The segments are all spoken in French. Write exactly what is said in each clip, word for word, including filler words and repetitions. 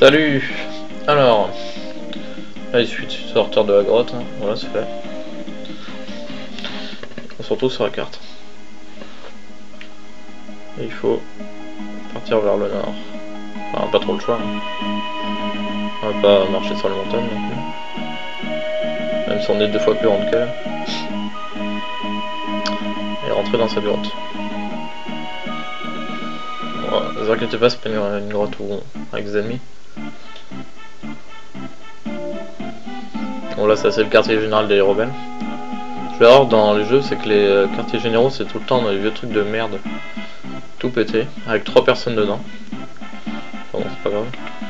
Salut. Alors, là il suffit de sortir de la grotte, hein. Voilà, c'est fait. On se retrouve sur la carte. Et il faut partir vers le nord. Enfin, pas trop le choix. Hein. On va pas marcher sur les montagnes non plus. Même si on est deux fois plus grande qu'elle. Et rentrer dans cette grotte. Bon, ne vous inquiétez pas, c'est pas une grotte où avec des ennemis. Bon là ça c'est le quartier général des rebelles. Je vais voir dans les jeux, c'est que les euh, quartiers généraux c'est tout le temps dans les vieux trucs de merde. Tout pété, avec trois personnes dedans. Enfin bon, c'est pas grave.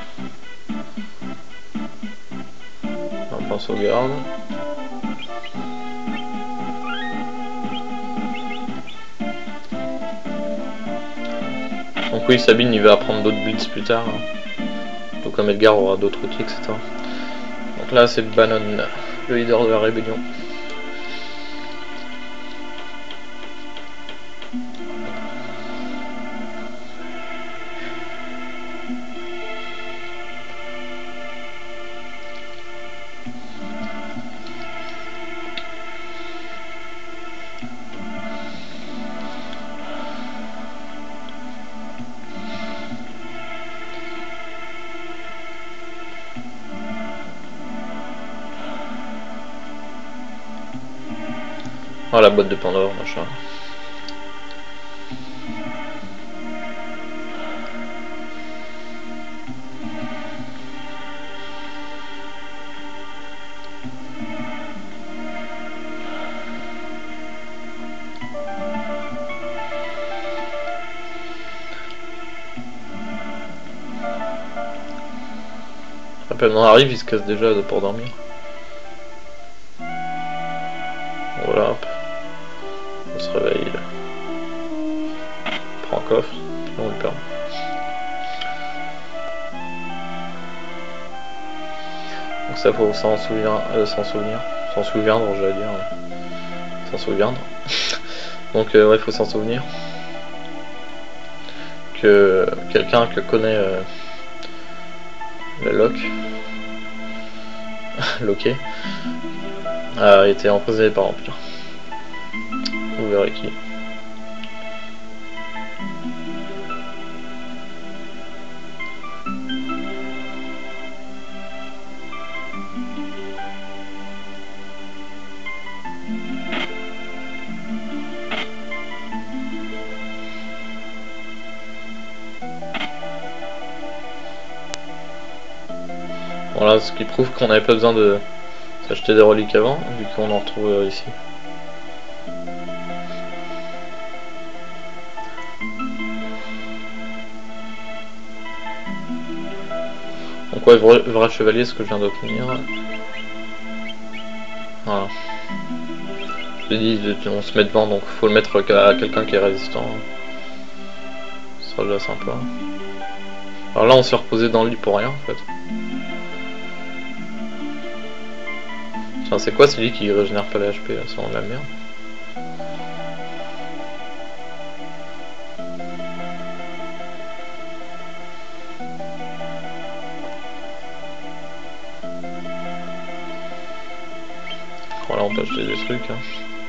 On prend sauvegarde. Donc oui, Sabine il va apprendre d'autres blitz plus tard. Tout comme Edgar aura d'autres outils, et cetera. Donc là c'est Bannon, le leader de la rébellion. Oh la boîte de Pandore, machin. À peine on arrive, il se casse déjà pour dormir. Voilà, hop. On se réveille. On prend un coffre, puis on le perd. Donc ça faut s'en souvenir, euh, s'en souvenir, s'en souvenir, j'allais dire, euh, s'en souvenir. Donc euh, ouais, faut s'en souvenir que quelqu'un que connaît euh, le Locke, Loquet, a été emprisonné par Empire. Vous verrez qui. Voilà, ce qui prouve qu'on n'avait pas besoin de s'acheter des reliques avant, vu qu'on en retrouve euh, ici. Donc ouais, vrai, vrai chevalier, ce que je viens d'obtenir. Voilà. Je l'ai dit, on se met devant, donc faut le mettre à quelqu'un qui est résistant. Ce sera déjà sympa. Alors là, on s'est reposé dans le lit pour rien, en fait. Tiens, c'est quoi celui qui régénère pas les H P là? C'est vraiment de la merde. Voilà, on peut acheter des trucs, hein.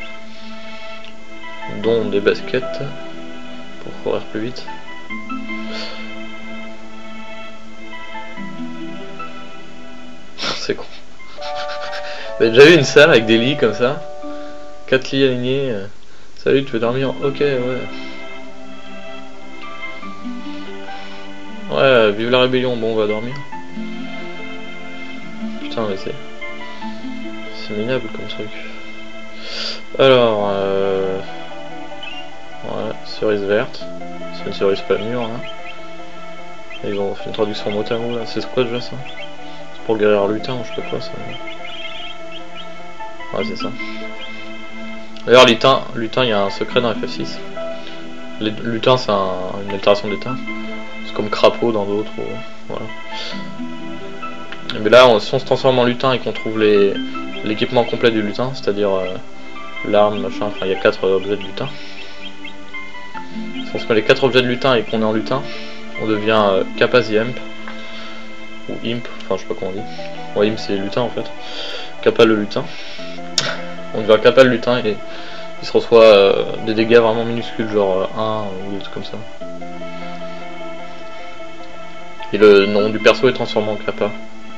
Dont des baskets pour courir plus vite. C'est con. Vous avez déjà vu une salle avec des lits comme ça? Quatre lits alignés. Salut, tu veux dormir? Ok, ouais. Ouais, vive la rébellion, bon, on va dormir. Putain, mais c'est... C'est minable comme truc. Alors, euh... ouais, cerise verte. C'est une cerise pas mûre, hein. Et ils ont fait une traduction mot à mot, là. C'est quoi déjà ça? C'est pour guérir lutin, je sais pas quoi ça. Ouais, c'est ça. D'ailleurs, lutin, lutin, il y a un secret dans F F six. Les, lutin, c'est un, une altération d'état. C'est comme crapaud dans d'autres. Voilà. Mais là, on, si on se transforme en lutin et qu'on trouve les l'équipement complet du lutin, c'est-à-dire euh, l'arme, machin, enfin, il y a quatre euh, objets de lutin. Si on se met les quatre objets de lutin et qu'on est en lutin, on devient euh, Capaziemp. ou imp, enfin je sais pas comment on dit. Ouais, imp c'est lutin en fait. Kappa le lutin. On devient Kappa le lutin et il se reçoit euh, des dégâts vraiment minuscules, genre euh, un ou des trucs comme ça. Et le nom du perso est transformé en Kappa.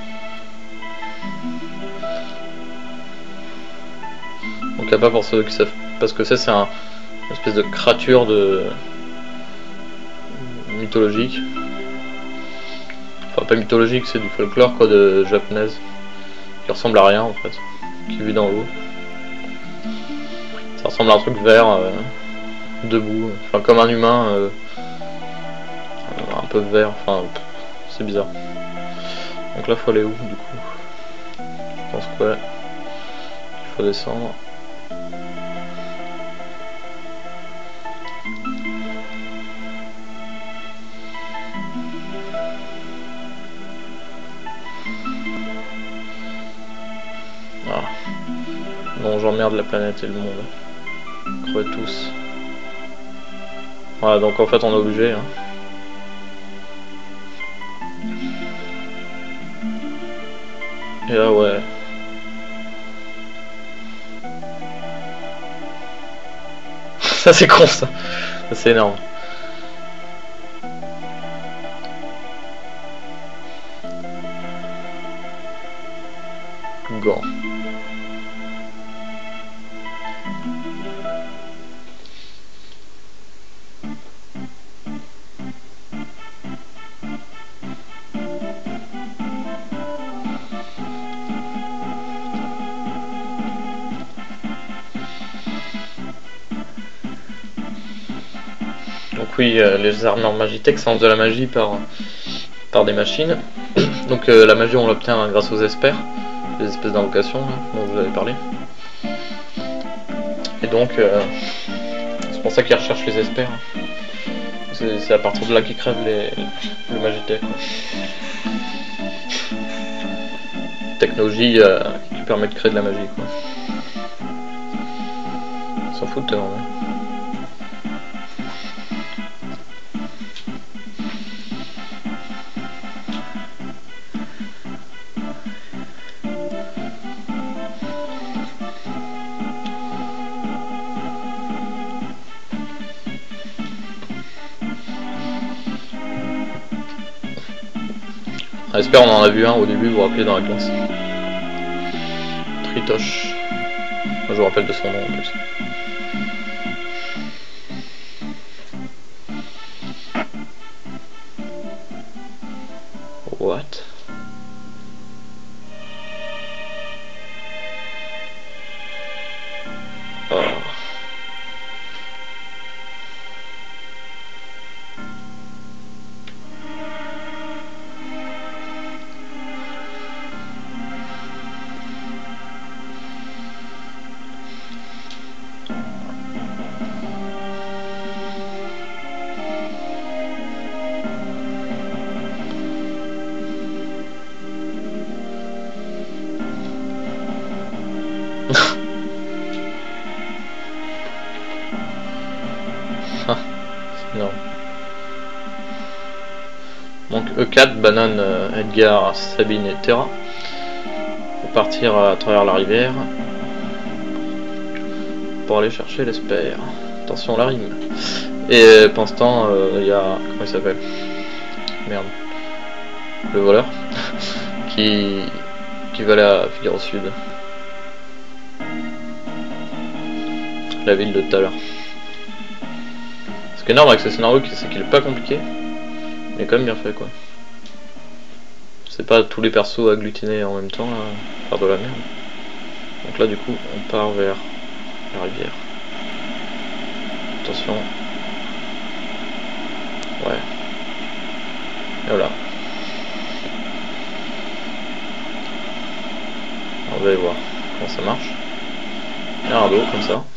Donc Kappa, pour ceux qui savent pas ce que c'est, c'est un, une espèce de créature de mythologique. Enfin pas mythologique, c'est du folklore quoi, de japonaise. Qui ressemble à rien en fait. Qui vit dans l'eau. Ça ressemble à un truc vert, euh, debout, enfin comme un humain, euh, un peu vert, enfin c'est bizarre. Donc là faut aller où du coup? Je pense que ouais, il faut descendre. Ah. Non, j'emmerde la planète et le monde. Crevez tous. Voilà, donc en fait on est obligé. Hein. Et là ouais. Ça c'est con ça. Ça c'est énorme. Gant. Donc oui, euh, les armures Magitech ça lance de la magie par, par des machines. Donc euh, la magie on l'obtient grâce aux espers, les espèces d'invocations dont je vous avais parlé. Et donc euh, c'est pour ça qu'ils recherchent les espers. C'est à partir de là qu'ils crèvent les, le Magitech. Technologie euh, qui permet de créer de la magie quoi. S'en foutent hein. J'espère on en a vu un au début, vous vous rappelez dans la classe. Tritoche. Moi je vous rappelle de son nom en plus. What? Oh. Non. Donc E quatre, Banane, Edgar, Sabine et Terra. Pour partir à travers la rivière. Pour aller chercher l'espère. Attention la rime. Et pendant ce temps, il euh, y a... Comment il s'appelle? Merde. Le voleur. qui... qui va aller à Figaro Sud. La ville de tout à l'heure. Ce qui est énorme avec ce scénario, c'est qu'il est pas compliqué, mais quand même bien fait quoi. C'est pas tous les persos agglutinés en même temps, là, faire de la merde. Donc là du coup, on part vers la rivière. Attention. Ouais. Et voilà. On va aller voir comment ça marche. Il y a un dos comme ça.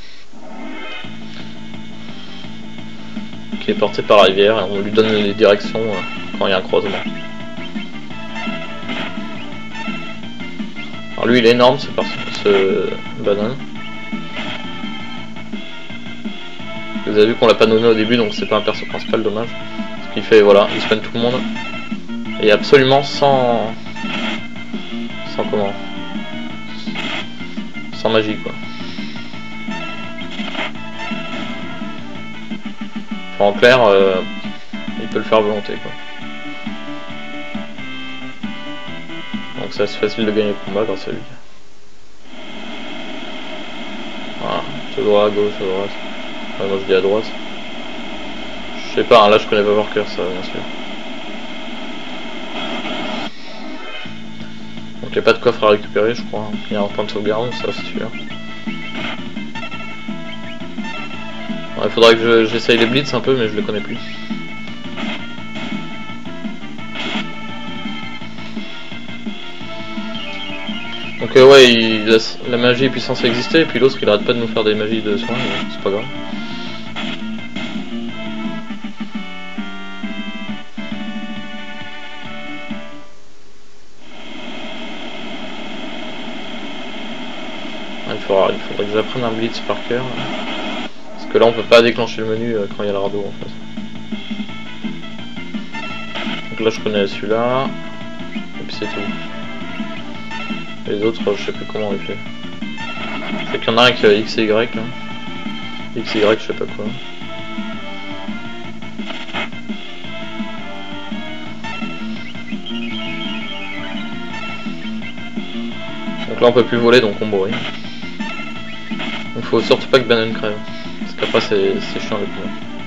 Qui est porté par la rivière et on lui donne les directions quand il y a un croisement. Alors lui il est énorme ce, ce banane. Vous avez vu qu'on l'a pas nommé au début donc c'est pas un perso principal, dommage. Ce qu'il fait voilà, il spawn tout le monde. Et absolument sans... Sans comment Sans magie quoi. Enfin, en clair, euh, il peut le faire à volonté quoi. Donc c'est assez facile de gagner le combat grâce à lui. Voilà, tout droit, à gauche, à droite. Enfin, moi je dis à droite. Je sais pas, hein, là je connais pas par cœur ça bien sûr. Donc il n'y a pas de coffre à récupérer je crois. Il y a un point de sauvegarde, ça c'est sûr. Il ouais, faudrait que j'essaye je, les blitz un peu mais je les connais plus. Donc euh, ouais, il laisse, la magie est censée exister, et puis l'autre il arrête pas de nous faire des magies de soins, c'est pas grave. Il faudra, il faudrait que j'apprenne un blitz par cœur. Parce que là on peut pas déclencher le menu quand il y a le radeau en fait. Donc là je connais celui-là. Et puis c'est tout. Les autres je sais plus comment on les fait. C'est qu'il y en a un avec X et Y là. X et Y je sais pas quoi. Donc là on peut plus voler donc on brûle. Donc faut surtout pas que Banane crève. Parce qu'après c'est chiant le coup.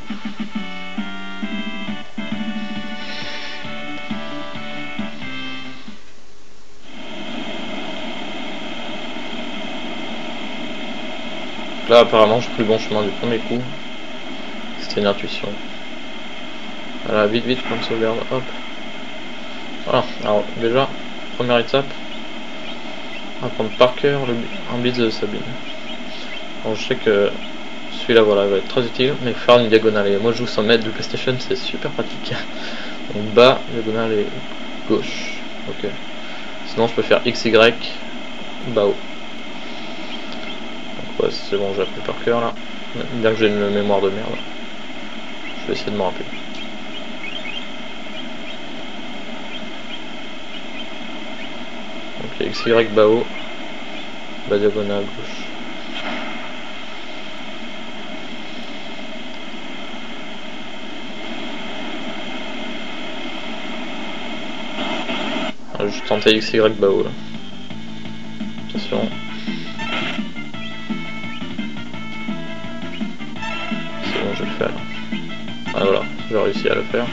Là apparemment j'ai pris le bon chemin du premier coup. C'était une intuition. Voilà, vite vite point de sauvegarde, hop. Voilà, alors déjà, première étape. Apprendre par cœur le, un blitz de Sabine. Alors je sais que celui-là voilà va être très utile, mais faire une diagonale. Et moi je joue sans mètres de PlayStation, c'est super pratique. Donc bas, diagonale et gauche. Ok. Sinon je peux faire X Y, bas haut. Donc ouais c'est bon, j'ai appris par cœur là. Bien que j'ai une mémoire de merde. Je vais essayer de m'en rappeler. Ok, X Y bas haut, bas diagonale gauche. Je tentais X Y bas haut là. Attention. C'est bon, je vais le faire. Ah voilà, j'ai réussi à le faire.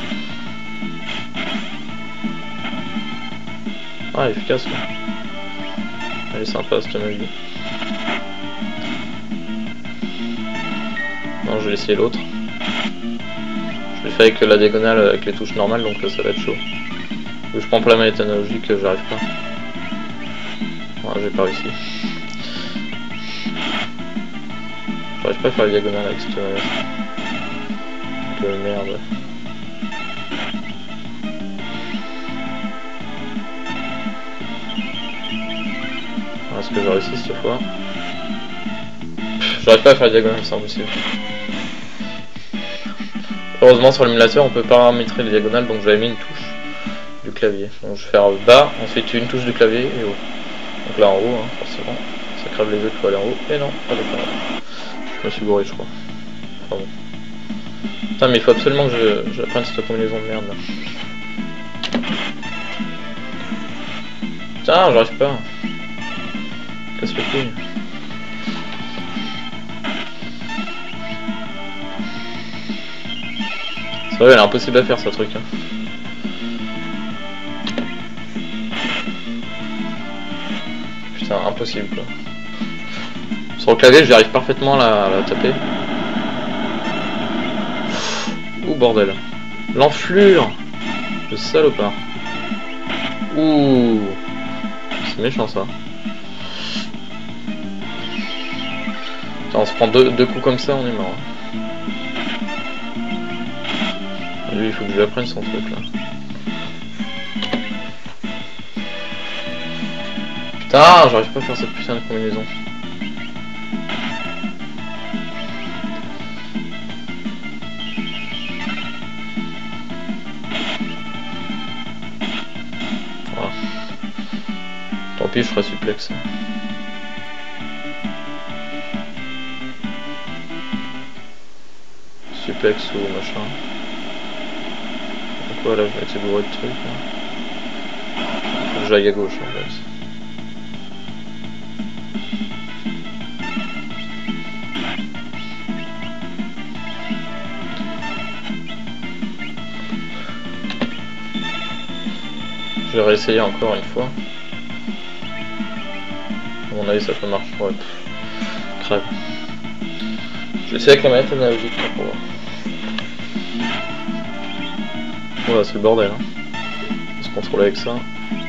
Ah, efficace là. Elle est sympa cette magie. Non, je vais essayer l'autre. Je l'ai fait avec la diagonale avec les touches normales donc ça va être chaud. Je prends pas la manette analogique, j'arrive pas. Ouais, j'ai pas réussi. J'arrive pas à faire la diagonale avec cette manette. De merde. Est-ce que j'ai réussi cette fois? J'arrive pas à faire la diagonale, c'est impossible. Heureusement sur l'émulateur on peut paramétrer les diagonales donc j'avais mis une touche du clavier. Donc je vais faire bas, ensuite une touche du clavier et haut. Donc là en haut, hein, forcément. Ça crève les yeux qu'il faut aller en haut. Et non, pas de là. Je me suis bourré je crois. Enfin bon. Putain mais il faut absolument que j'apprenne cette combinaison de merde là. Putain, j'arrive pas. Casse le couille. C'est vrai, elle est impossible à faire ce truc. Hein. Putain, impossible quoi. Sur le clavier, j'y arrive parfaitement à la, à la taper. Ouh bordel. L'enflure. Le salopard. Ouh. C'est méchant ça. Putain, on se prend deux, deux coups comme ça, on est mort. Lui, il faut que je lui apprenne son truc là. Putain, j'arrive pas à faire cette putain de combinaison. pis je ferai suplex. Suplex ou machin. Donc voilà, je vais être bourré de trucs. Là. Faut que j'aille à gauche en fait. Je vais réessayer encore une fois. À mon avis ça peut marcher. Ouais. Crève. Je vais essayer avec la manette analogique pour voir. Voilà, c'est le bordel. Hein. On va se contrôler avec ça.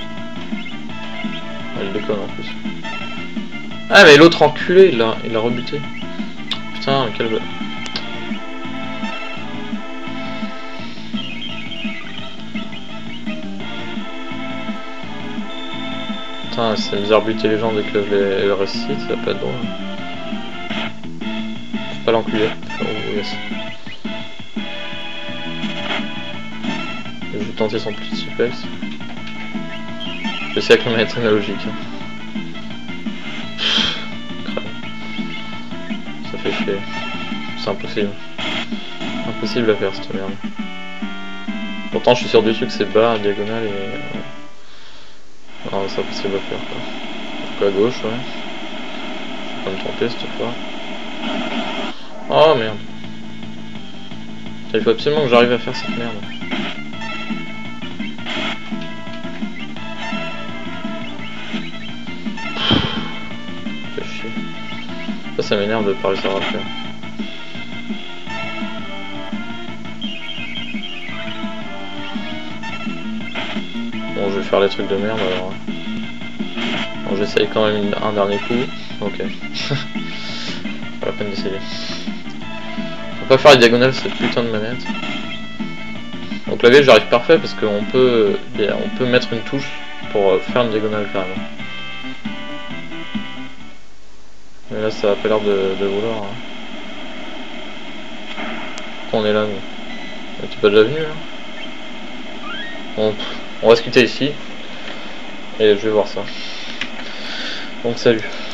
Ah, il déconne en plus. Ah mais l'autre enculé, il l'a il a rebuté. Putain, mais quel... Putain, c'est bizarre buter les gens dès que je les, les ressuscite, ça va pas être drôle. Faut pas l'enculer. Oh, yes. Je vais tenter son petit suplex. Je vais essayer avec la manette analogique. Ça fait chier. C'est impossible. Impossible à faire cette merde. Pourtant je suis sûr du truc que c'est bas, diagonale et... Non, c'est impossible à faire quoi. Donc à gauche, ouais. Je vais pas me tromper cette fois. Oh merde. Il faut absolument que j'arrive à faire cette merde. Ça fait chier. Ça, ça m'énerve de pas réussir à le faire. Bon, je vais faire les trucs de merde alors. Bon, j'essaye quand même une, un dernier coup. Ok. Pas la peine d'essayer. Faut pas faire les diagonales cette putain de manette. Au clavier j'arrive parfait parce qu'on peut, on peut mettre une touche pour faire une diagonale carrément. Mais là ça a pas l'air de, de vouloir. Hein. Pourquoi on est là nous? T'es pas déjà venu là? Bon, on va se quitter ici. Et je vais voir ça. Donc salut.